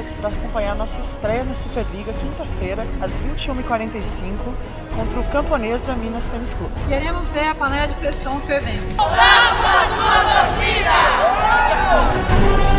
horas para acompanhar nossa estreia na Superliga, quinta-feira, às 21h45, contra o Camponesa Minas Tênis Clube. Queremos ver a panela de pressão fervendo. Abraço a sua torcida!